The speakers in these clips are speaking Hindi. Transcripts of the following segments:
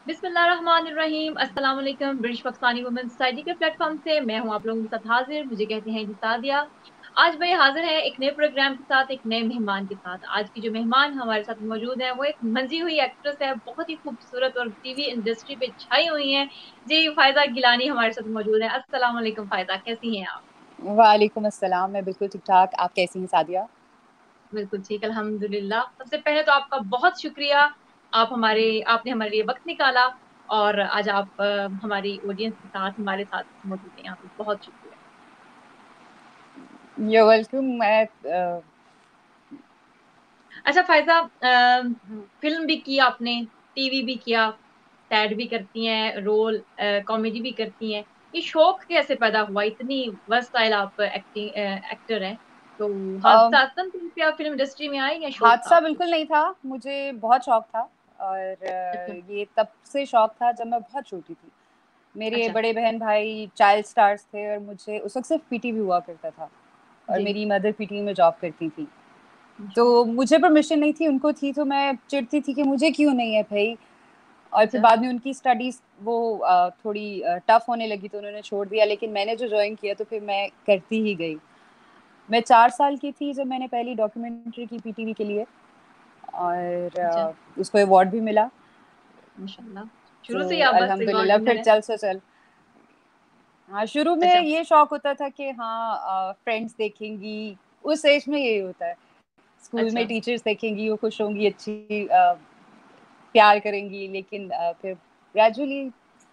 बिस्मिल्लाहिर्रहमानिर्रहीम। अस्सलाम वालेकुम। ब्रिटिश पाकिस्तानी वुमेन सोसाइटी के प्लेटफॉर्म से मैं हूं आप लोगों के साथ हाजिर। मुझे कहते हैं जी सादिया। आज भाई हाजिर है एक नए प्रोग्राम के साथ, एक नए मेहमान के साथ। आज की जो मेहमान हमारे साथ मौजूद है वो एक मंजी हुई एक्ट्रेस है, बहुत ही खूबसूरत और टीवी इंडस्ट्री पे छाई हुई हैं। जी फायदा गिलानी हमारे साथ मौजूद है। अस्सलाम वालेकुम फायदा, कैसी हैं आप? वालेकुम अस्सलाम। मैं बिल्कुल ठीक ठाक। आप कैसी हैं सादिया? बिल्कुल ठीक, अल्हम्दुलिल्लाह। सबसे पहले तो आपका बहुत शुक्रिया, आपने हमारे लिए वक्त निकाला और आज आप हमारी ऑडियंस के साथ हमारे साथ मौजूद हैं यहाँ पे। बहुत शुक्रिया। You welcome. मैं अच्छा फायजा, फिल्म भी की आपने, टीवी भी किया, सैड भी करती हैं रोल, कॉमेडी भी करती हैं। ये शौक कैसे पैदा हुआ? इतनी वर्सटाइल आप एक्टर हैं, तो अ, हादसा फिल्म इंडस्ट्री में आए या शौक था हादसा आपको? बिल्कुल नहीं था। मुझे बहुत शौक था और अच्छा। ये तब से शौक था जब मैं बहुत छोटी थी। मेरे अच्छा। बड़े बहन भाई चाइल्ड स्टार्स थे और मुझे उस वक्त सिर्फ पीटीवी हुआ करता था और जी। मेरी मदर पीटीवी में जॉब करती थी। तो माशाल्लाह। मुझे परमिशन नहीं थी, उनको थी, तो मैं चिढ़ती थी कि मुझे क्यों नहीं है भाई। और फिर अच्छा। बाद में उनकी स्टडीज वो थोड़ी टफ होने लगी तो उन्होंने छोड़ दिया, लेकिन मैंने जो ज्वाइन किया तो फिर मैं करती ही गई। मैं 4 साल की थी जब मैंने पहली डॉक्यूमेंट्री की पीटीवी के लिए और अच्छा। उसको अवार्ड भी मिला। माशाल्लाह। तो शुरू से ही आप बस रिवॉर्ड अल्हम्दुलिल्लाह फिर विनर है। चल से चल। हाँ, शुरू में अच्छा। ये शौक होता था कि हाँ फ्रेंड्स देखेंगी, उस एज में यही होता है। स्कूल में अच्छा। टीचर्स देखेंगी, वो खुश होंगी, अच्छी प्यार करेंगी, लेकिन फिर ग्रेजुअली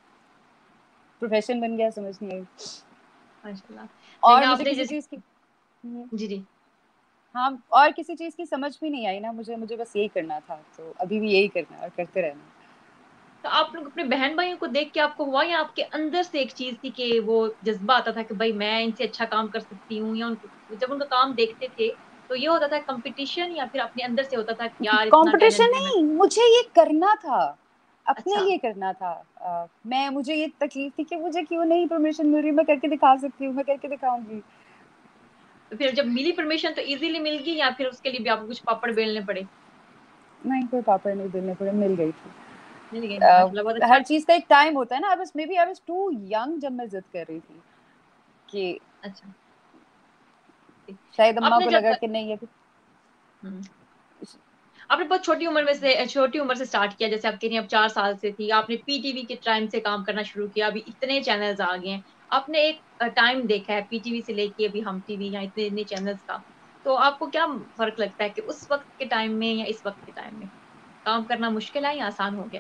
प्रोफेशन बन गया, समझ नहीं आई। माशाल्लाह। लेकिन और मुझे आपने किसी जैसे। चीज की जी जी। हाँ, और किसी चीज की समझ भी नहीं आई ना, मुझे मुझे बस यही करना था, तो अभी भी यही करना है और करते रहना तो आप लोग अपने बहन भाइयों को देख के आपको हुआ, या आपके अंदर से एक चीज थी कि वो जज्बा आता था कि भाई मैं इनसे अच्छा काम कर सकती हूँ, या उनको जब उनका काम देखते थे तो ये होता था कंपटीशन, या फिर अपने अंदर से होता था कि है। यार इतना कंपटीशन टैलेंट है मैं? नहीं, मुझे ये करना था, अपने अच्छा। लिए करना था। मुझे ये तकलीफ थी कि मुझे क्यों नहीं परमिशन मिल रही, मैं करके दिखा सकती हूँ, मैं करके दिखाऊंगी। तो फिर जब मिली परमिशन तो इजीली मिल गई, या फिर उसके लिए भी आपको कुछ पापड़ बेलने पड़े? नहीं, कोई पापड़ नहीं बेलने पड़े, मिल गई थी। मिल गई ना, माशाल्लाह, बहुत अच्छा। हर चीज का एक टाइम होता है ना। आई वाज टू यंग जब मैं जिद कर रही थी कि अच्छा। ठीक। शायद अम्मा आपने को जब लगा कि नहीं अभी। हम्म, आपने बहुत छोटी उम्र से स्टार्ट किया, जैसे आप कह रही हैं अब 4 साल से थी, आपने पीटीवी के टाइम से काम करना शुरू किया, अभी इतने चैनल्स आ गए हैं। आपने एक टाइम देखा है पीटीवी से लेके अभी हम टीवी, या इतने इतने चैनल्स का। तो आपको क्या फर्क लगता है कि उस वक्त के टाइम में या इस वक्त के टाइम में काम करना मुश्किल है या आसान हो गया?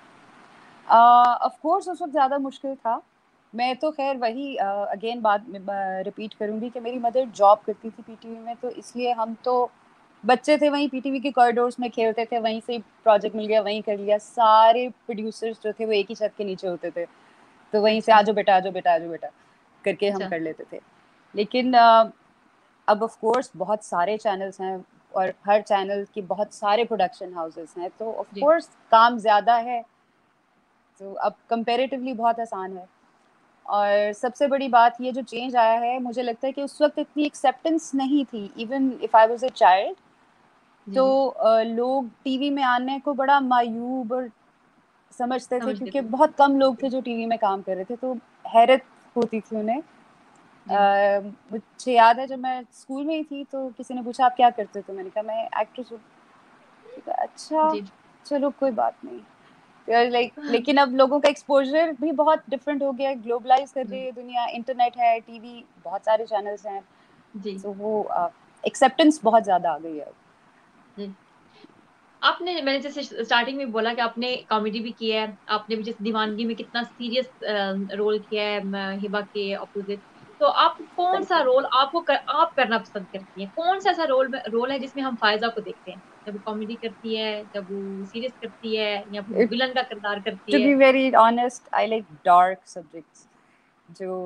ऑफ कोर्स उस वक्त ज़्यादा मुश्किल था। मैं तो खैर वही अगेन बात रिपीट करूंगी कि मेरी मदर जॉब करती थी पीटीवी में, तो इसलिए हम तो बच्चे थे, वहीं पीटीवी के कॉरिडोर्स में खेलते थे, वहीं से प्रोजेक्ट मिल गया वहीं कर लिया। सारे प्रोड्यूसर्स जो थे वो एक ही छत के नीचे होते थे, तो वहीं से अच्छा। आजो बेटा, आजो बेटा, आजो बेटा करके हम अच्छा। कर लेते थे। लेकिन अब ऑफ कोर्स बहुत सारे चैनल्स हैं और हर चैनल की बहुत सारे प्रोडक्शन हाउसेस हैं, तो ऑफ जी। कोर्स काम ज़्यादा है, तो अब कंपैरेटिवली बहुत आसान है। और सबसे बड़ी बात ये जो चेंज आया है, मुझे लगता है कि उस वक्त इतनी एक्सेप्टेंस नहीं थी। Even if I was a child, जी। तो जी। लोग टीवी में आने को बड़ा मायूब और समझते थे, समझ क्योंकि लेते बहुत कम लोग थे हैं। जो टीवी में काम कर रहे थे, तो हैरत होती थी उन्हें। जी। मुझे याद है जब मैं स्कूल में ही थी तो किसी ने पूछा आप क्या करते हो, तो मैंने कहा मैं एक्ट्रेस हूँ। तो कहा, अच्छा जी। चलो कोई बात नहीं। लेकिन अब लोगों का एक्सपोजर भी बहुत डिफरेंट हो गया है, ग्लोबलाइज कर रही हम्म, है दुनिया, इंटरनेट है, टीवी, बहुत सारे चैनल्स हैं, जी। तो वो एक्सेप्टेंस बहुत ज्यादा आ गई है अब। जी। मैंने जैसे स्टार्टिंग में बोला कि आपने कॉमेडी भी किया है, आपने भी जैसे दीवानगी में कितना सीरियस रोल किया है, हिबा के ऑपोजिट। तो आप कौन थैंक सा यू। रोल आप करना पसंद करती हैं? कौन सा ऐसा रोल है जिसमें हम फायजा को देखते हैं, जब वो कॉमेडी करती है, जब वो सीरियस करती है, या फिर वो विलन का किरदार करती टू है? Be very honest, I like dark subjects, जो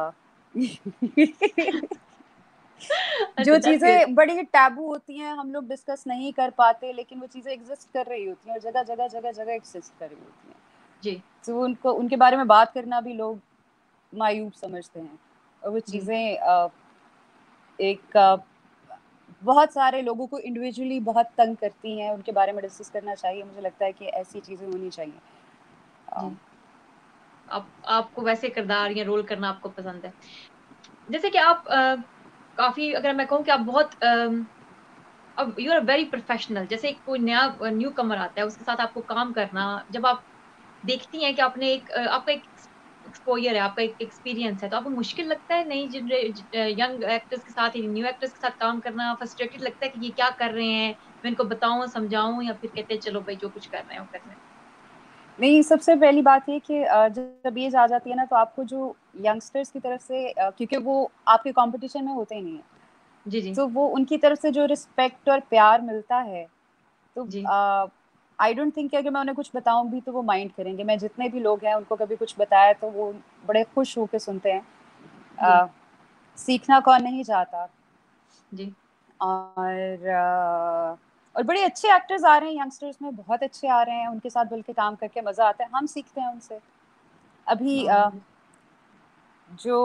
अच्छा, जो दैट्स गुड। चीजें बड़ी टैबू होती हैं, हम लोग डिस्कस नहीं कर पाते, लेकिन वो चीजें एग्जिस्ट कर रही होती हैं और जगह जगह जगह जगह एग्जिस्ट कर रही होती हैं, जी। तो उनको उनके बारे में बात करना भी लोग मायूब समझते हैं। और वो जी। चीजें एक बहुत सारे लोगों को इंडिविजुअली बहुत तंग करती हैं, उनके बारे में डिस्कस करना चाहिए। मुझे लगता है कि ऐसी चीजें होनी चाहिए। जी। आपको वैसे किरदार या रोल करना आपको पसंद है, जैसे कि आप काफी, अगर मैं कहूँ कि आप बहुत अब यू आर वेरी प्रोफेशनल, जैसे कोई नया न्यू कमर आता है उसके साथ आपको काम करना, जब आप देखती हैं कि आपने एक आपका एक एक्सपोजर है, आपका एक एक्सपीरियंस है, तो आपको मुश्किल लगता है नई यंग एक्टर्स के साथ, न्यू एक्टर्स के साथ काम करना? फ्रस्ट्रेटेड लगता है कि ये क्या कर रहे हैं, मैं इनको बताऊं समझाऊं, या फिर कहते हैं चलो भाई जो कुछ कर रहे हैं वो कर रहे हैं? नहीं, सबसे पहली बात ये कि जब एज आ जाती है ना, तो आपको जो यंगस्टर्स की तरफ से क्योंकि वो आपके कंपटीशन में होते ही नहीं है, जी जी तो वो उनकी तरफ से जो रिस्पेक्ट और प्यार मिलता है, तो जी आई डोंट थिंक कि अगर मैं उन्हें कुछ बताऊं भी तो वो माइंड करेंगे। मैं जितने भी लोग हैं उनको कभी कुछ बताया तो वो बड़े खुश होकर सुनते हैं। जी अ, सीखना कौन नहीं चाहता। जी और बड़े अच्छे एक्टर्स आ रहे हैं यंगस्टर्स में, बहुत अच्छे आ रहे हैं, उनके साथ मिलकर काम करके मजा आता है, हम सीखते हैं उनसे। अभी हाँ जो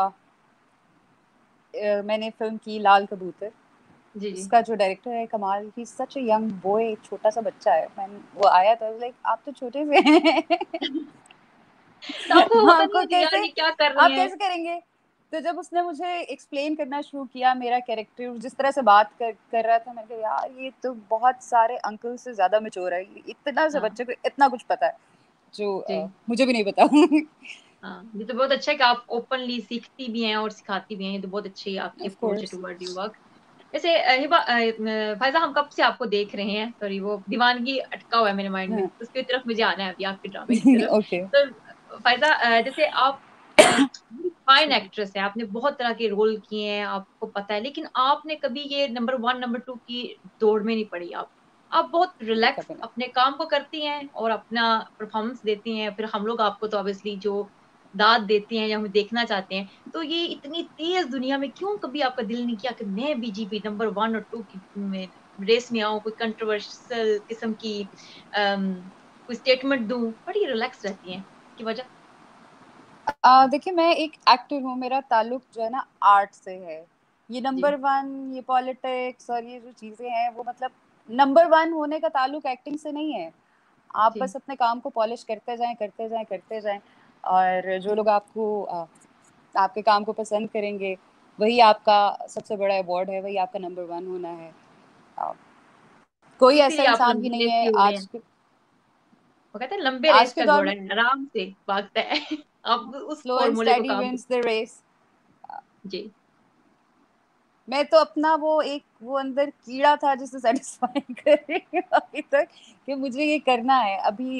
मैंने फिल्म की लाल कबूतर, जी जी। उसका जो डायरेक्टर है कमाल, ही सच अ यंग बॉय, छोटा सा बच्चा है। मैं वो आया था लाइक आप तो छोटे से हैं। तो आपको होता नहीं आपको है कि यार कैसे, ये क्या कर आप रहे हैं? कैसे करेंगे? तो जब उसने मुझे एक्सप्लेन करना शुरू किया मेरा कैरेक्टर, जिस तरह से बात कर रहा था, मैंने कहा यार ये तो बहुत सारे अंकल से ज्यादा मैच्योर है, इतना से हाँ बच्चे को इतना कुछ पता है जो जी मुझे भी नहीं पता। हाँ, ये तो बहुत अच्छा है कि आप ओपनली सीखती भी हैं और सिखाती भी हैं, ये तो बहुत अच्छी आपकी ऑफ अप्रोच है कोर्स। Toward your work. जैसे फायजा, हम कब से आपको देख रहे हैं, सॉरी वो दीवानगी अटका हुआ है मेरे माइंड में, तो उसकी तरफ मुझे आना है अभी, आपके ड्रामे की तरफ। ओके। तो फायजा, जैसे आप फाइन एक्ट्रेस है, आपने बहुत तरह के रोल किए हैं, आपको पता है, लेकिन आपने कभी ये नंबर वन नंबर टू की दौड़ में नहीं पड़ी। आप बहुत रिलैक्स अपने काम को करती हैं और अपना परफॉर्मेंस देती हैं, फिर हम लोग आपको तो ऑब्वियसली जो दाद देते हैं या हम देखना चाहते हैं। तो ये इतनी तेज दुनिया में क्यों कभी आपका दिल नहीं किया कि मैं बीजीपी नंबर वन और टू की में रेस में आऊं, कोई कंट्रोवर्शियल किस्म की कोई स्टेटमेंट दूं? बड़ी रिलैक्स रहती हैं की वजह? देखिए मैं एक एक्टर हूँ, मेरा ताल्लुक जो है ना आर्ट से है। ये जी नंबर वन, ये पॉलिटिक्स और ये जो चीजें हैं वो मतलब नंबर वन होने का ताल्लुक एक्टिंग से नहीं है। आप जी बस अपने काम को पॉलिश करते जाएं करते जाएं करते जाएं, और जो लोग आपको आपके काम को पसंद करेंगे, वही आपका सबसे बड़ा अवार्ड है, वही आपका नंबर वन होना है। अ, कोई ऐसा इसीलिए आप इंसान भी लंबी नहीं रेस है के घोड़े आज हैं। के वो कहते हैं लंबे आज रेस के का दौर घोड़ा में। है, आराम से भागता है। आप उस स्लो एंड फॉर्मूले को स्टेडी काम विंस करते द रेस। जी मैं तो अपना वो अंदर कीड़ा था जिसे सेटिस्फाई कर रही हूँ अभी तक, कि मुझे ये करना है अभी।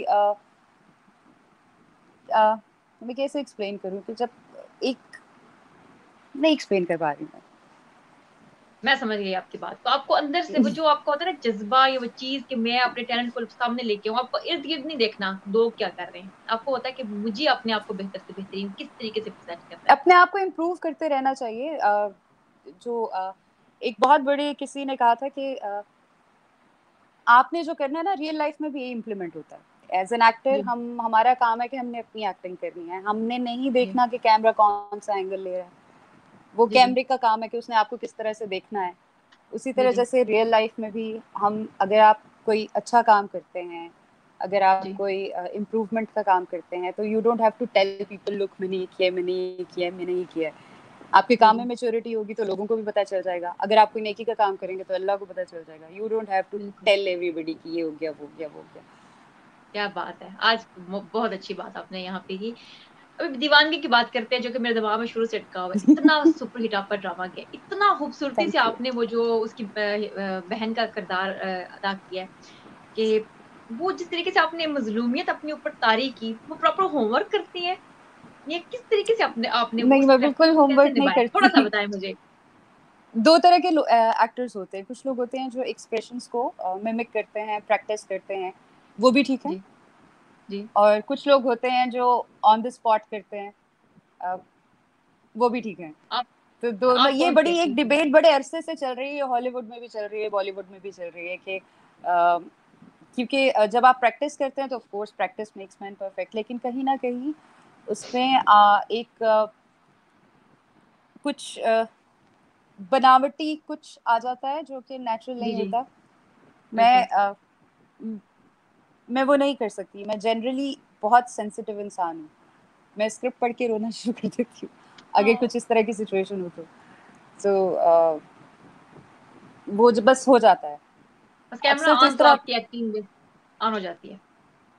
मैं कैसे एक्सप्लेन करूँ कि जब एक नहीं एक्सप्लेन कर पा रही हूँ मैं समझ गई आपकी बात। तो आपको अंदर से वो मैं। जो आपका होता है ना जज्बा, या वो चीज कि मैं अपने टैलेंट को सामने लेके आऊं, आपको इर्द गिर्द नहीं देखना लोग क्या कर रहे हैं, आपको होता है कि मुझे अपने आप को बेहतर से बेहतरीन किस तरीके से प्रेजेंट करना है। अपने आप को इम्प्रूव करते रहना चाहिए। जो एक बहुत बड़े किसी ने कहा था कि आपने जो करना है ना रियल लाइफ में भी यही इम्प्लीमेंट होता है। एज एन एक्टर जी हम हमारा काम है कि हमने अपनी एक्टिंग करनी है, हमने नहीं जी देखना कि कैमरा कौन सा एंगल ले रहा है। वो जी जी कैमरे का काम है कि उसने आपको किस तरह से देखना है। उसी जी तरह जी जैसे रियल लाइफ में भी हम, अगर आप कोई अच्छा काम करते हैं, अगर आप जी कोई इम्प्रूवमेंट का काम करते हैं, तो you don't have to tell people look मैंने ये किया, मैंने ये किया, मैंने ये किया। आपके जी काम में जी मेच्योरिटी होगी तो लोगों को भी पता चल जाएगा। अगर आप कोई नेकी का काम करेंगे तो अल्लाह को पता चल जाएगा। यू डोंट हैव टू बिल्कुल। टेल एवरीबॉडी कि ये हो गया वो गया वो गया। क्या बात है, आज बहुत अच्छी बात आपने यहाँ पे की। अभी दीवानगी की बात करते हैं, जो कि मेरे दिमाग में शुरू से अटका हुआ है। इतना सुपर हिट आपका ड्रामा गया, इतना खूबसूरती से थैंक यू। आपने वो जो उसकी बहन का किरदार अदा किया है, कि वो जिस तरीके से आपने मजलूमियत अपने ऊपर तारी की, वो प्रॉपर होमवर्क करती है, ये किस तरीके से आपने आपने वो नहीं, उस मैं कैरेक्टर बिल्कुल को कैसे होमवर्क नहीं निभाया, थोड़ा सा करती। बताएं मुझे। दो तरह के एक्टर्स होते हैं। कुछ लोग होते हैं जो एक्सप्रेशंस को मिमिक करते हैं, प्रैक्टिस करते हैं, वो भी ठीक है। जी जी और कुछ लोग होते हैं जो ऑन द स्पॉट करते हैं, अ, वो भी ठीक है। आप तो दोनों, आप ये कौन से बड़ी हैं एक बिल्कुल? डिबेट बड़े अरसे से चल रही है, हॉलीवुड में भी चल रही है, बॉलीवुड में भी चल रही है कि क्योंकि जब आप प्रैक्टिस करते हैं तो of course practice makes man perfect, लेकिन कहीं ना कहीं उसमें एक कुछ बनावटी कुछ आ जाता है जो कि नेचुरल जी नहीं जी होता। मैं बिल्कुल। मैं वो नहीं कर सकती। मैं जनरली बहुत सेंसिटिव इंसान हूँ, मैं स्क्रिप्ट पढ़ के रोना शुरू कर देती हूँ अगर कुछ इस तरह की सिचुएशन हो तो वो जो बस हो जाता है बस कैमरा अक्सर ऑन जिस तो तरह आपकी एक्टिंग ऑन हो जाती है।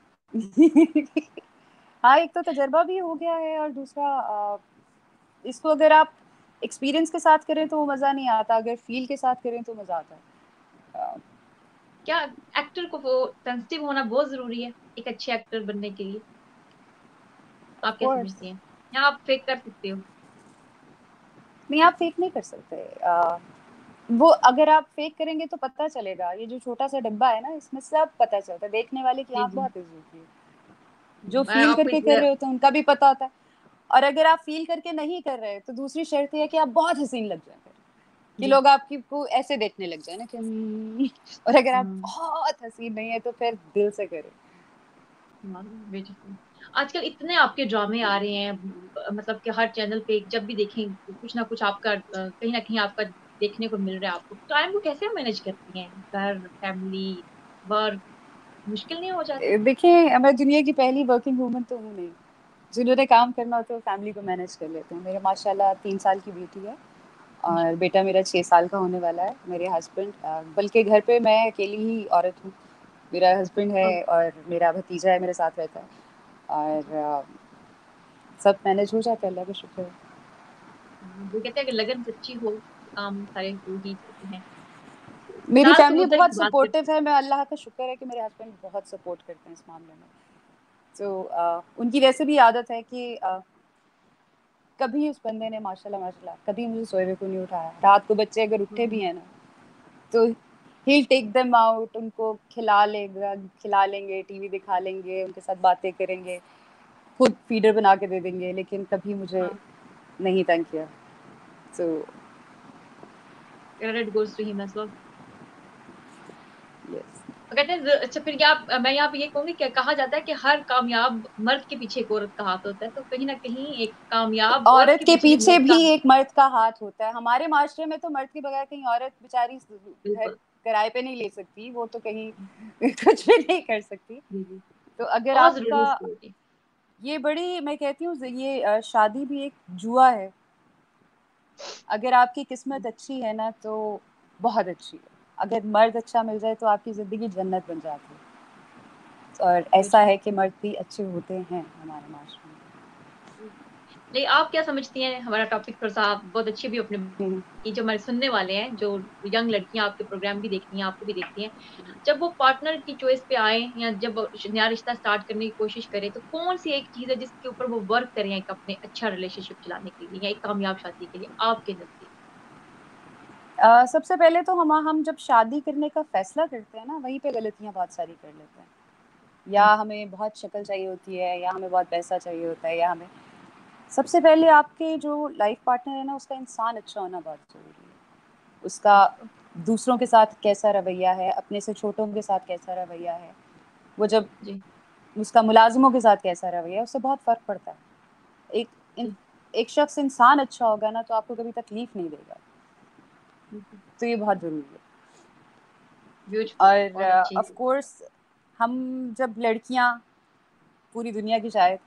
हाँ, एक तो तजर्बा भी हो गया है और दूसरा इसको अगर आप एक्सपीरियंस के साथ करें तो वो मज़ा नहीं आता, अगर फील के साथ करें तो मज़ा आता है। क्या एक्टर को वो सेंसिटिव होना बहुत जरूरी है एक अच्छे एक्टर बनने के लिए? ऑफ आप क्या कोर्स। समझती हैं? या आप फेक कर सकते हो? नहीं, आप फेक नहीं कर सकते। वो अगर आप फेक करेंगे तो पता चलेगा, ये जो छोटा सा डिब्बा है ना इसमें सब पता चलता है, देखने वाले की जी आंख जी। बहुत तेज होती है, जो मैं फील आपको करके कर रहे होते हैं उनका भी पता होता है। और अगर आप फील करके नहीं कर रहे तो दूसरी शर्त ये है कि आप बहुत हसीन लग जाए फिर, कि जी। लोग आपकी को ऐसे देखने लग जाए ना कि और अगर आप हम्म। बहुत हसीन नहीं है तो फिर दिल से करें। ब्यूटीफुल। आजकल इतने आपके ड्रामे आ रहे हैं, मतलब कि हर चैनल पे जब भी देखें कुछ ना कुछ आपका कहीं ना कहीं आपका देखने को मिल रहा है। आपको टाइम को कैसे मैनेज करती हैं? घर, फैमिली, वर्क मुश्किल नहीं हो जाता? देखिए, मैं दुनिया की पहली वर्किंग वूमन तो हूँ नहीं, जिन्होंने काम करना होता है वो फैमिली को मैनेज कर लेते हैं। मेरे माशाल्लाह 3 साल की बेटी है और बेटा मेरा 6 साल का होने वाला है। मेरे हस्बैंड, बल्कि घर पे मैं अकेली ही औरत हूँ, मेरा हस्बैंड है और मेरा भतीजा है मेरे साथ रहता है और सब मैनेज हो जाता है, अल्लाह का शुक्र है। वो कहते हैं कि लगन सच्ची हो तो काम सारे हो ही जाते हैं। मेरी लाल फैमिली कबूतर बहुत की बात करते सपोर्टिव है, मैं अल्लाह का शुक्र है कि मेरे हस्बैंड बहुत सपोर्ट करते हैं इस मामले में। तो उनकी वैसे भी आदत है कि कभी उस बंदे ने माशाल्लाह माशाल्लाह कभी मुझे सोए हुए को नहीं उठाया। रात को बच्चे अगर उठे हैं। भी हैं ना तो ही टेक देम आउट, उनको खिला लेंगे, टीवी दिखा लेंगे, उनके साथ बातें करेंगे, खुद फीडर बना के दे देंगे, लेकिन कभी मुझे हाँ, नहीं तंग किया। So credit goes to him as well. Yes. कहते हैं अच्छा फिर क्या मैं यहाँ पे ये कहूंगी कि कहा जाता है कि हर कामयाब मर्द के पीछे एक औरत का हाथ होता है, तो कहीं ना कहीं एक कामयाब औरत औरत के के पीछे भी पीछे मर्द भी का। एक मर्द का हाथ होता है। हमारे माशरे में तो मर्द के बगैर कहीं औरत बेचारी घर बिल्कुल। किराए पे नहीं ले सकती, वो तो कहीं कुछ भी नहीं कर सकती। जी जी। तो अगर बहुत जरूरी आपका है सिक्योरिटी। ये बड़ी, मैं कहती हूँ ये शादी भी एक जुआ है। अगर आपकी किस्मत अच्छी है ना तो बहुत अच्छी है, अगर मर्द अच्छा मिल जाए तो आपकी ज़िंदगी जन्नत बन जाती है। और ऐसा है कि मर्द भी अच्छे होते हैं हमारे माशरे नहीं, आप क्या समझती हैं? हमारा टॉपिक थोड़ा सा बहुत अच्छी भी अपने में। की जो हमारे सुनने वाले हैं, जो यंग लड़कियां आपके प्रोग्राम भी देखती हैं, आपको भी देखती हैं, जब वो पार्टनर की चॉइस पे आए या जब वो नया रिश्ता स्टार्ट करने की कोशिश करें, तो कौन सी एक चीज है जिसके ऊपर वो वर्क करें एक अपने अच्छा रिलेशनशिप चलाने के लिए या एक कामयाब शादी के लिए आपके नजदीक? सबसे पहले तो हम जब शादी करने का फैसला करते हैं ना वहीं पे गलतियां बहुत सारी कर लेते हैं। या हमें बहुत शक्ल चाहिए होती है, या हमें बहुत पैसा चाहिए होता है, या हमें सबसे पहले आपके जो लाइफ पार्टनर है ना उसका इंसान अच्छा होना बहुत ज़रूरी है। उसका बिल्कुल। दूसरों के साथ कैसा रवैया है, अपने से छोटों के साथ कैसा रवैया है, वो जब जी उसका मुलाजिमों के साथ कैसा रवैया है, उससे बहुत फ़र्क पड़ता है। एक इन, जी। एक शख्स इंसान अच्छा होगा ना तो आपको कभी तकलीफ नहीं देगा, बिल्कुल। तो ये बहुत ज़रूरी है। ब्यूटीफुल, और बहुत अच्छी। ऑफ कोर्स हम जब लड़कियां, पूरी दुनिया की शायद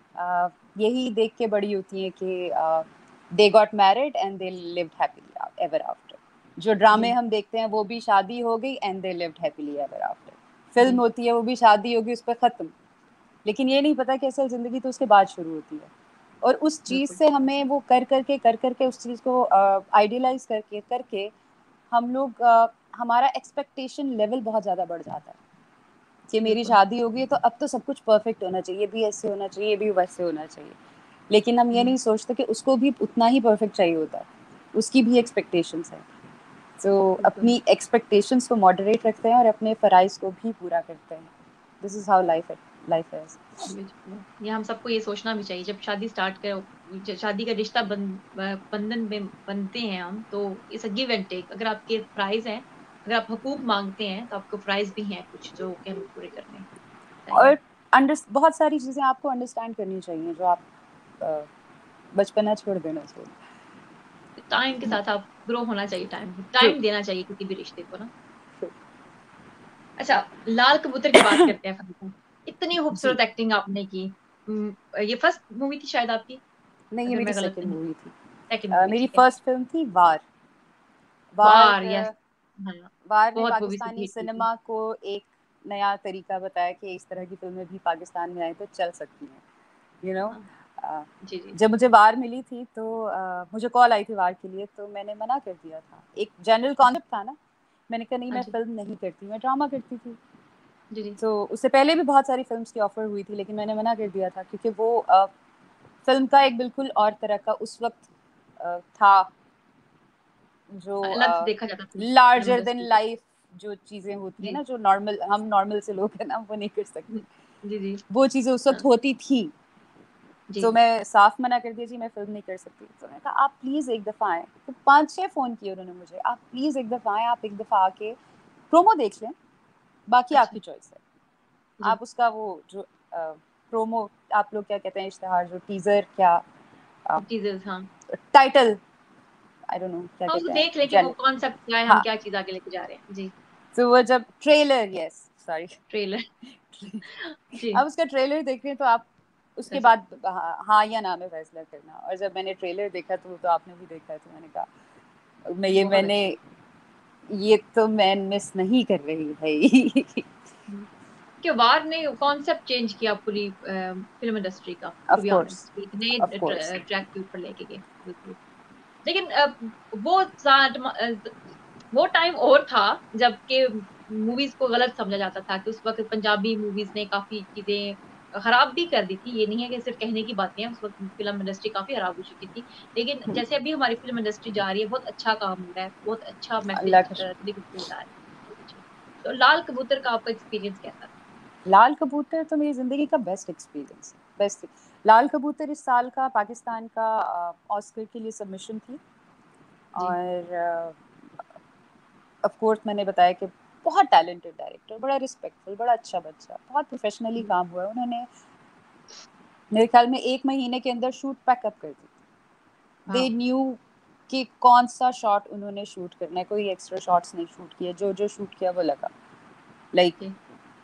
यही देख के बड़ी होती हैं कि they got married and they lived happily ever after. जो ड्रामे जी हम देखते हैं वो भी शादी हो गई and they lived happily ever after. जी। फिल्म होती है वो भी शादी होगी उस पर ख़त्म, लेकिन ये नहीं पता कि असल ज़िंदगी तो उसके बाद शुरू होती है। और उस चीज़ बिल्कुल। से हमें वो कर करके उस चीज़ को आइडियलाइज करके करके हम लोग हमारा एक्सपेक्टेशन लेवल बहुत ज़्यादा बढ़ जाता है कि मेरी बिल्कुल। शादी होगी तो अब तो सब कुछ परफेक्ट होना चाहिए, ये भी ऐसे होना चाहिए, ये भी वैसे होना चाहिए। लेकिन हम ये जी नहीं सोचते कि उसको भी उतना ही परफेक्ट चाहिए होता है, उसकी भी एक्सपेक्टेशंस हैं। तो बिल्कुल। अपनी एक्सपेक्टेशंस को मॉडरेट रखते हैं और अपने फ़राइज़ को भी पूरा करते हैं। This is how life is. बिल्कुल। ये हम सबको ये सोचना भी चाहिए जब शादी स्टार्ट कर, शादी का रिश्ता बंधन में बनते हैं हम, तो it's a give and take. अगर आपके प्राइस हैं, अगर आप हकूक मांगते हैं, तो आपको प्राइस भी हैं कुछ जो कि हमें पूरे करने चाहिए। और बहुत सारी चीज़ें आपको अंडरस्टैंड करनी चाहिए जो आप अ, बचपना छोड़ देना चाहिए। टाइम के साथ आप ग्रो होना चाहिए, ट्रू। टाइम देना चाहिए किसी भी रिश्ते को ना। अच्छा, लाल कबूतर की बात करते हैं फरीदा। इतनी जी। खूबसूरत एक्टिंग आपने की। ये फर्स्ट मूवी थी शायद आपकी, नहीं, या ये फिर मेरी मैं गलत सेकंड नहीं? मूवी थी। सेकंड मूवी, मेरी ठीक है। फर्स्ट फिल्म थी वार। वार वार, यस। हाँ, वार ने बहुत मूवी से पाकिस्तानी हिट हुई थी। सिनेमा को एक नया तरीका बताया कि इस तरह की फिल्में भी पाकिस्तान में आए तो चल सकती हैं, यू नो। हाँ, जी जी। जब मुझे वार मिली थी तो मुझे कॉल आई थी वार के लिए, तो मैंने मना कर दिया था। एक जनरल कॉन्सेप्ट था ना, मैंने कहा नहीं, हाँ मैं जी फिल्म नहीं करती, मैं ड्रामा करती थी। जी जी। तो उससे पहले भी बहुत सारी फिल्म्स की ऑफर हुई थी, लेकिन मैंने मना कर दिया था क्योंकि वो फिल्म का एक बिल्कुल और तरह का उस वक्त था, जो अलग से देखा जाता था फिल्म लार्जर देन इंडस्ट्री को। लाइफ जो चीजें होती है जी ना, जो नॉर्मल, हम नॉर्मल से लोग हैं ना, वो नहीं कर सकते। जी जी। वो चीजें उस वक्त हाँ होती थी। जी। तो मैं साफ मना कर दिया, जी मैं फिल्म नहीं कर सकती। तो मैंने कहा आप प्लीज एक दफा आए। तो 5-6 फोन किए उन्होंने मुझे, आप प्लीज एक दफा आए, आप एक दफा आके प्रोमो देख लें, बाकी अच्छा। आपकी चॉइस है। जी। आप उसका वो जो प्रोमो, आप लोग क्या कहते हैं, इश्तेहार, जो टीजर, क्या टीजर्स, हाँ। टाइटल, आई डोंट नो क्या हाँ, उसको कहते हैं, देख ले कि वो चल। कॉन्सेप्ट क्या है, हम हाँ, क्या चीज आगे लेके जा रहे हैं। जी। तो वो जब ट्रेलर, यस सॉरी, ट्रेलर। जी। आप उसका ट्रेलर देख रहे हैं तो आप उसके अच्छा। बाद हाँ या ना में फैसला करना। और जब मैंने ट्रेलर देखा तो वो तो आपने भी देखा है, तो मैंने कहा बहुत मैंने अच्छी। ये तो मैं मिस नहीं कर रही भाई। कि वार ने कॉन्सेप्ट चेंज किया पूरी फिल्म इंडस्ट्री का, to of be course, honest, एक नए ऑफ कोर्स। ट्रैक के ऊपर लेके गए, बिल्कुल। लेकिन वो वो टाइम और था जबकि मूवीज को गलत समझा जाता था, कि उस वक्त पंजाबी मूवीज ने काफी चीजें खराब भी कर दी थी। ये नहीं है कि सिर्फ कहने की बातें हैं, उस वक्त फिल्म इंडस्ट्री काफी खराब हो चुकी थी। लेकिन जैसे अभी हमारी फिल्म इंडस्ट्री जा रही है, बहुत अच्छा काम हो रहा है, बहुत अच्छा अल्लाह मैसेज का शुक्र। दिख रहा है, बहुत अच्छा। तो लाल कबूतर का आपका एक्सपीरियंस कैसा था? लाल कबूतर तो मेरी जिंदगी का बेस्ट एक्सपीरियंस है, बेस्ट। लाल कबूतर इस साल का पाकिस्तान का ऑस्कर के लिए सबमिशन थी। जी और ऑफ कोर्स मैंने बताया कि बहुत टैलेंटेड डायरेक्टर, बड़ा रिस्पेक्टफुल, बड़ा अच्छा बच्चा, बहुत प्रोफेशनली जी। काम हुआ है। उन्होंने मेरे ख्याल में 1 महीने के अंदर शूट पैकअप कर दी। दे हाँ। न्यू कि कौन सा शॉट उन्होंने शूट करना है, कोई एक्स्ट्रा शॉट्स नहीं शूट किए, जो जो शूट किया वो लगा, लाइक जी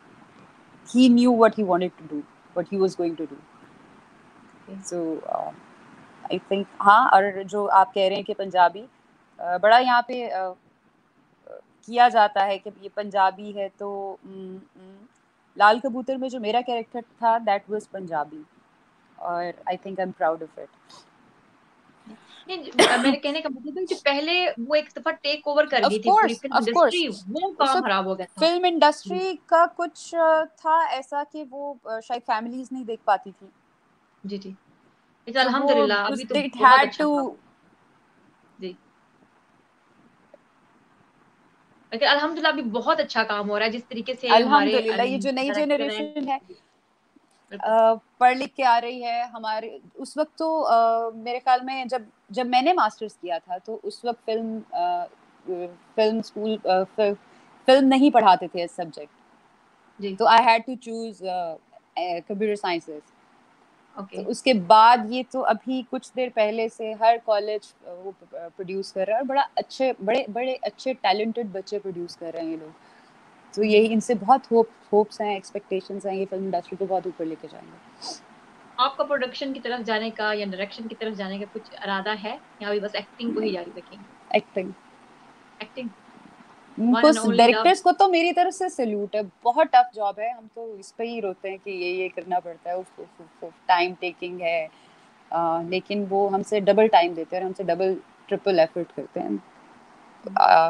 he knew what he wanted to do, what he was going to do. जी। सो आई थिंक हाँ। और जो आप कह रहे हैं कि पंजाबी बड़ा यहाँ पे किया जाता है कि ये पंजाबी है, तो लाल कबूतर में जो मेरा कैरेक्टर था दैट वाज पंजाबी, और I think I am proud of it. नहीं, मेरे कहने का मतलब है कि पहले वो एक दफा टेक ओवर कर गई थी पूरी फिल्म ऑफ कोर्स, इंडस्ट्री, वो उस काम वक्त खराब हो गया था। फिल्म जी इंडस्ट्री का कुछ था ऐसा कि वो शायद फैमिलीज नहीं देख पाती थी, जी जी। लेकिन तो वो अल्हम्दुलिल्लाह अभी तो इट बहुत हैड अच्छा टू। काम हो। जी। लेकिन अल्हम्दुलिल्लाह अभी बहुत अच्छा काम हो रहा है, जिस तरीके से हमारे अल्हम्दुलिल्लाह ये जो नई डायरेक्टर हैं। जनरेशन है बिल्कुल। पढ़ लिख के आ रही है हमारे। उस वक्त तो मेरे ख्याल में जब जब मैंने मास्टर्स किया था तो उस वक्त फिल्म स्कूल फिल्म नहीं पढ़ाते थे सब्जेक्ट, जी। तो I had to choose computer sciences. तो ओके। उसके बाद ये तो अभी कुछ देर पहले से हर कॉलेज वो प्रोड्यूस कर रहा है, और बड़ा अच्छे, बड़े बड़े अच्छे टैलेंटेड बच्चे प्रोड्यूस कर रहे हैं ये लोग। तो जी। यही इनसे बहुत होप्स हैं, एक्सपेक्टेशंस हैं, ये फिल्म इंडस्ट्री को बहुत ऊपर लेके जाएंगे। आपका प्रोडक्शन की तरफ जाने का या डायरेक्शन की तरफ जाने का कुछ इरादा है, या अभी बस एक्टिंग को ही जारी रखेंगे? एक्टिंग, एक्टिंग, वन उनको एंड ओनली लव। डायरेक्टर्स को तो मेरी तरफ से सैल्यूट है, बहुत टफ जॉब है। हम तो इस पे ही रोते हैं कि ये करना पड़ता है, उफ टाइम टेकिंग है। लेकिन वो हमसे डबल टाइम देते हैं और हमसे डबल ट्रिपल एफर्ट करते हैं। अ,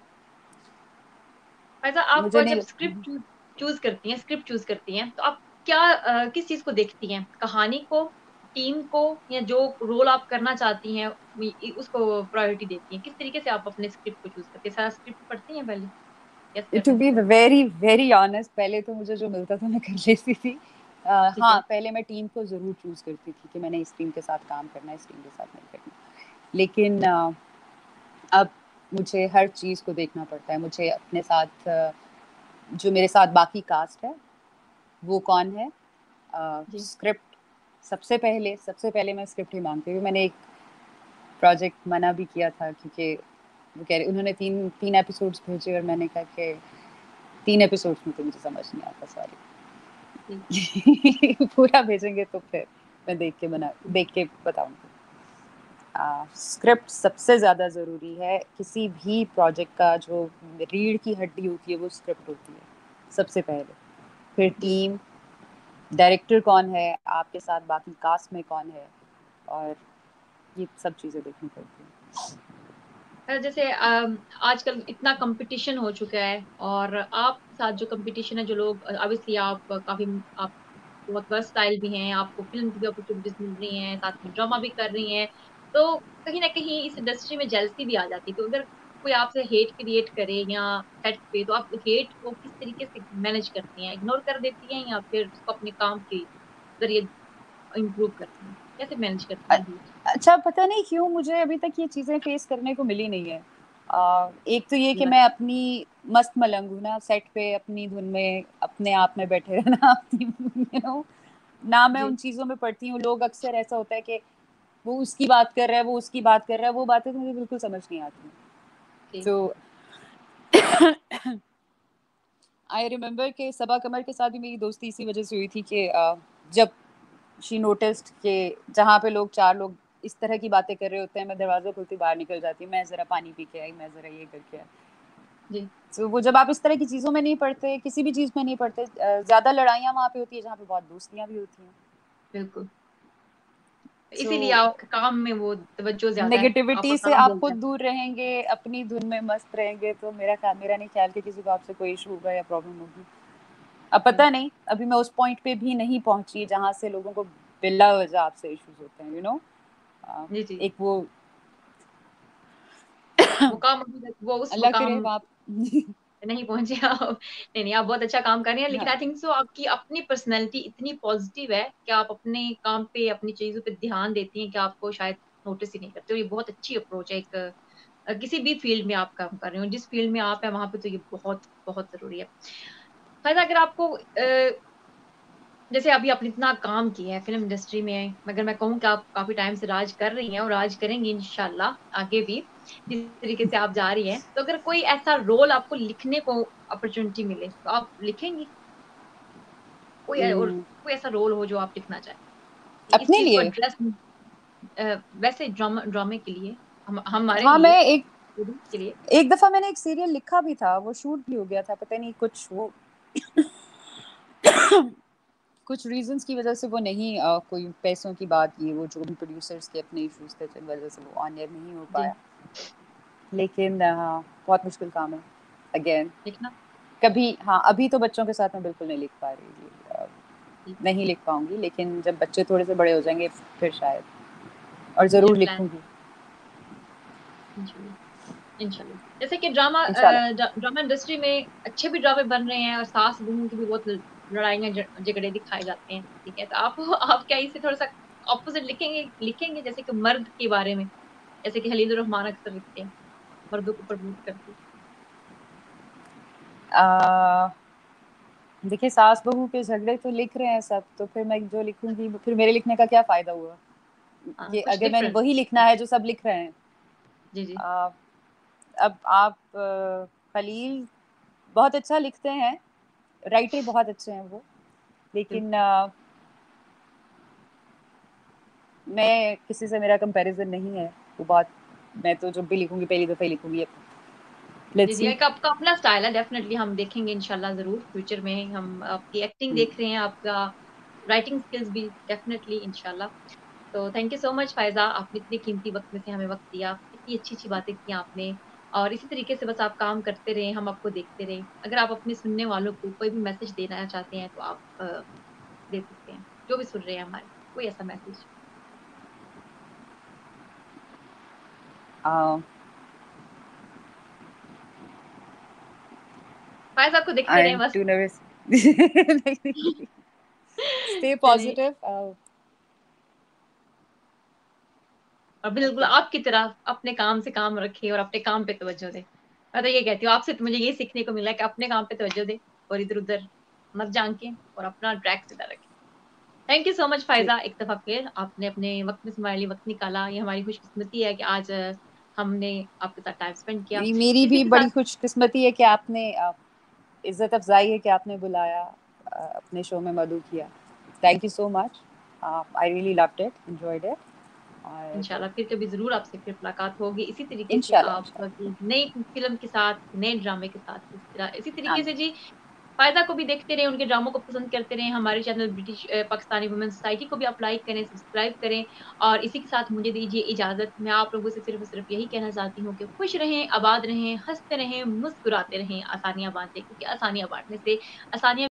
ऐसा आप मुझे नहीं जब स्क्रिप्ट चूज करती हैं, स्क्रिप्ट चूज करती हैं, तो आप क्या किस चीज को देखती हैं? कहानी को, टीम को, या जो रोल आप करना चाहती हैं उसको प्रायोरिटी देती हैं? किस तरीके से आप अपने स्क्रिप्ट को चूज करती हैं? सारा स्क्रिप्ट पढ़ती हैं पहले, कैसे क्या टू बी फैसला करती वेरी वेरी ऑनेस्ट, पहले तो मुझे जो मिलता था मैं कर लेती थी। हैं? ठीक हाँ, है। पहले मैं टीम को ज़रूर चूज करती थी कि मैंने इस टीम के साथ काम करना है, इस टीम के साथ नहीं करना। लेकिन अब मुझे हर चीज़ को देखना पड़ता है। मुझे अपने साथ जो मेरे साथ बाकी कास्ट है वो कौन है, जी स्क्रिप्ट, सबसे पहले मैं स्क्रिप्ट ही मांगती हूँ। मैंने एक प्रोजेक्ट मना भी किया था क्योंकि वो कह रहे, उन्होंने तीन तीन एपिसोड्स भेजे और मैंने कहा कि 3 एपिसोड्स में तो मुझे समझ नहीं आता, सॉरी। पूरा भेजेंगे तो फिर मैं देख के बताऊंगी। स्क्रिप्ट सबसे ज़्यादा ज़रूरी है। किसी भी प्रोजेक्ट का जो रीढ़ की हड्डी होती है वो स्क्रिप्ट होती है सबसे पहले। फिर जी। टीम, डायरेक्टर कौन है आपके साथ, बाकी कास्ट में कौन है, और ये सब चीज़ें देखनी पड़ती हैं। जैसे आजकल इतना कंपटीशन हो चुका है, और आप साथ जो कंपटीशन है, जो लोग, ऑब्वियसली आप काफी, आप बहुत वर्सटाइल भी हैं, आपको फिल्म की भी अपॉर्चुनिटीज मिल रही हैं, साथ में ड्रामा भी कर रही हैं, तो कहीं ना कहीं इस इंडस्ट्री में जेलसी भी आ जाती है। तो अगर कोई आपसे हेट क्रिएट करे या सेट पे, तो आप हेट को किस तरीके से मैनेज करती हैं? इग्नोर कर देती हैं या फिर उसको अपने काम के जरिए इम्प्रूव करती हैं? कैसे मैनेज करती हैं हेट? अच्छा, पता नहीं क्यों मुझे अभी तक ये चीज़ें फेस करने को मिली नहीं है। एक तो ये कि या मैं अपनी मस्त मलंग हूँ ना, सेट पे अपनी धुन में अपने आप में बैठे रहना, अपनी यू नो ना मैं जी उन चीज़ों में पढ़ती हूँ। लोग अक्सर ऐसा होता है कि वो उसकी बात कर रहा है, वो उसकी बात कर रहा है, वो बातें तो मुझे बिल्कुल समझ नहीं आती। जी तो आई रिमेम्बर कि सबा कमर के साथ भी मेरी दोस्ती इसी वजह से हुई थी कि जब शी नोटिस्ड कि जहाँ पे लोग चार लोग इस तरह की बातें कर रहे होते हैं, मैं दरवाजा खोलती बाहर निकल जाती, मैं जरा पानी पी के आई, मैं जरा ये करके आई। जी तो वो जब आप इस तरह की चीज़ों में नहीं पढ़ते, किसी भी चीज़ में नहीं पढ़ते, ज़्यादा लड़ाइयाँ वहाँ पे होती है जहाँ पे बहुत दोस्तियाँ भी होती हैं। बिल्कुल। सो इसीलिए आपके काम में वो तवज्जो ज्यादा है, आपका नेगेटिविटी से काम आप बोलता खुद है। दूर रहेंगे, अपनी धुन में मस्त रहेंगे, तो मेरा नहीं ख्याल कि किसी को आपसे कोई इशू होगा या प्रॉब्लम होगी। अब जी पता नहीं, अभी मैं उस पॉइंट पे भी नहीं पहुंची जहां से लोगों को बिला वजह आपसे इश्यूज होते हैं, जी जी। एक वो मुकाम अभी तक, वो उस अल्लाह करे मुकाम आप। नहीं पहुंचे आप। नहीं नहीं, आप बहुत अच्छा काम कर रही हैं, लेकिन हाँ, आई थिंक सो आपकी अपनी पर्सनैलिटी इतनी पॉजिटिव है कि आप अपने काम पे, अपनी चीजों पे ध्यान देती हैं कि आपको शायद नोटिस ही नहीं करते हो। ये बहुत अच्छी अप्रोच है। एक किसी भी फील्ड में आप काम कर रहे हो, जिस फील्ड में आप है वहां पे, तो ये बहुत बहुत जरूरी है। फायदा, अगर आपको जैसे अभी आपने इतना काम किया है फिल्म इंडस्ट्री में, मगर मैं कहूँ कि आप काफी टाइम से राज कर रही हैं और राज करेंगी इंशाल्लाह आगे भी, जिस तरीके से आप जा रही हैं, तो अगर कोई ऐसा रोल आपको लिखने को अपॉर्चुनिटी मिले, तो आप लिखेंगी? और कोई ऐसा रोल हो जो आप लिखना चाहें, इस अपने चीज को लिए। एड्रेस, वैसे ड्रामे के लिए, हम हमारे हाँ, लिए, के लिए। एक दफा मैंने एक सीरियल लिखा भी था, वो शूट भी हो गया था, पता नहीं कुछ वो कुछ रीजंस की वजह से वो नहीं, कोई पैसों की बात, ये वो जो भी प्रोड्यूसर्स के अपने इश्यूज थे जिन वजह से वो ऑन एयर नहीं हो जी। पाया। लेकिन बहुत मुश्किल काम है अगेन। लिखना। कभी हाँ, अभी तो बच्चों के साथ मैं बिल्कुल नहीं लिख पा रही, जी। नहीं लिख पाऊंगी, लेकिन जब बच्चे थोड़े से बड़े हो जाएंगे फिर शायद, और फ्यूचर जरूर प्लान। लिखूंगी। इंशाल्लाह। जैसे कि ड्रामा इंशाल्लाह। ड्रामा इंडस्ट्री में अच्छे भी ड्रामे बन रहे हैं, और सास बहू की भी बहुत लड़ाइयाँ झगड़े दिखाए जाते हैं, ठीक है, तो आप आप क्या इसे थोड़ा सा ऑपोजिट लिखेंगे जैसे कि मर्द के बारे में, जैसे कि खलील रहमान अक्सर लिखते हैं, मर्दों को प्रमोट करते आ, देखिए, सास बहू के झगड़े तो लिख रहे हैं सब, तो फिर मैं जो लिखूंगी फिर मेरे लिखने का क्या फायदा हुआ? हैं। हाँ, कि कुछ अगर मैंने डिफरेंट। वही लिखना है जो सब लिख रहे हैं। जी जी। आ, अब आप खलील बहुत अच्छा लिखते हैं, राइटर बहुत अच्छे हैं वो, लेकिन बिल्कुल। मैं किसी से, मेरा कंपैरिजन नहीं है वो बात। मैं तो जब भी लिखूंगी पहली दफा ही लिखूंगी। जी लेट्स जी, सी। एक आपका अपना स्टाइल है, डेफिनेटली हम देखेंगे इंशाल्लाह, जरूर फ्यूचर में हम आपकी एक्टिंग देख रहे हैं, आपका राइटिंग स्किल्स भी, डेफिनेटली इंशाल्लाह। तो thank you so much Faiza, आपने इतनी कीमती वक्त में से हमें वक्त दिया, इतनी अच्छी अच्छी बातें की आपने, और इसी तरीके से बस आप काम करते रहे, हम आपको देखते रहे। अगर आप अपने सुनने वालों को कोई भी मैसेज देना चाहते हैं, तो आप दे सकते हैं, जो भी सुन रहे हैं हमारे, कोई ऐसा मैसेज। फायजा आपको देखते आई रहे एम बस। Too nervous. स्टे चलिए, पॉजिटिव। और बिल्कुल ओके। आपकी तरह अपने काम से काम रखे और अपने काम पे तवज्जो दे। मैं तो ये कहती हूँ आपसे, तो मुझे ये सीखने को मिला है कि अपने काम पे तवज्जो दे, और इधर उधर मत झांके, और अपना ट्रैक सीधा रखे। थैंक यू सो मच ठीक। फायजा, एक दफा फिर आपने अपने वक्त में से हमारे लिए वक्त निकाला। ये हमारी खुशकिस्मती है कि आज हमने आपके साथ टाइम स्पेंड किया। मेरी इसी भी के बड़ी साथ, खुशकिस्मती है कि आपने इज्जत अफजाई है कि आपने बुलाया। अपने शो में मधु किया। Thank you so much. I really loved it, enjoyed it. और इंशाल्लाह फिर कभी ज़रूर आपसे फिर मुलाकात होगी इसी तरीके से इंशाल्लाह आप इंशाल्लाह। की नई फ़िल्म के साथ, नए ड्रामे के साथ इस तरह इसी तरीके से आमीन। जी फ़ायदा को भी देखते रहें, उनके ड्रामों को पसंद करते रहें, हमारे channel British Pakistani women society को भी आप लाइक करें, सब्सक्राइब करें और इसी के साथ मुझे दीजिए इजाज़त। मैं आप लोगों से सिर्फ़ और सिर्फ़ यही कहना चाहती हूँ कि खुश रहें, आबाद रहें, हँसते रहें, मुस्कुराते रहें, आसानियाँ बाँटें क्योंकि आसानियाँ बाँटने से आसानियाँ